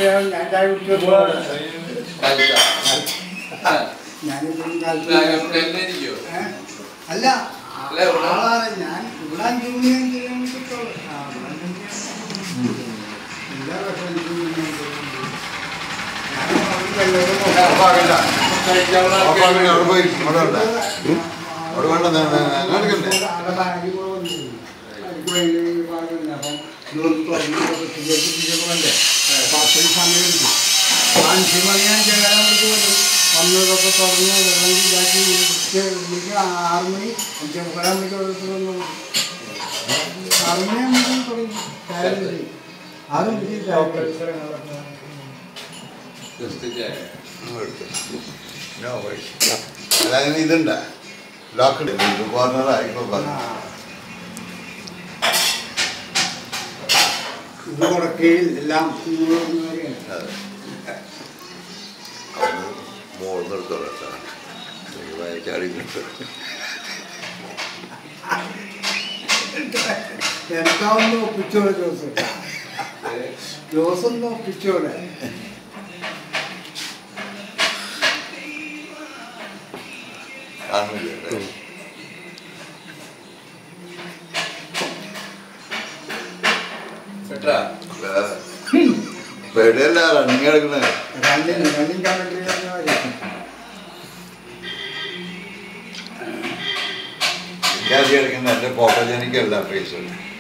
അല്ല ആളാണ് ഞാൻ ഉള്ളാൻ ജൂനിയൻ ചെയ്യാൻ കിട്ടുള്ളൂ. എല്ലാ വർഷവും വന്നതൊക്കെ തുറന്ന് വെള്ളം ഇതാക്കി 6 മണി 5:45 മണിക്ക് ഓരോരുത്തരൊന്നും 6 മണിയാകുമ്പോൾ തുടങ്ങി ആരും അതായത് ഇതുണ്ട ലോക്കഡ് കോർണറായിപ്പോ ഇത് കൊടുക്കുകയും എല്ലാം മോർന്നെടുത്തോളാം എന്താണെന്ന് ഒപ്പിച്ചോടെ ജോസൊന്ന് ഒപ്പിച്ചോടെ പെടല്ല റണ്ണിങ് എടുക്കണേ റണ്ണിങ് കമന്ററി എടുക്കുന്ന എന്റെ ഫോട്ടോജനിക്കല്ല ഫേസ്